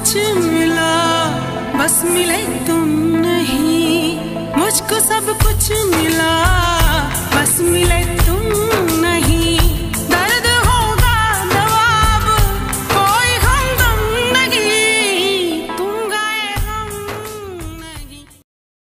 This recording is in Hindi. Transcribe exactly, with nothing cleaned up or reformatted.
कुछ मिला, बस मिले तुम नहीं। मुझको सब कुछ मिला, बस मिले तुम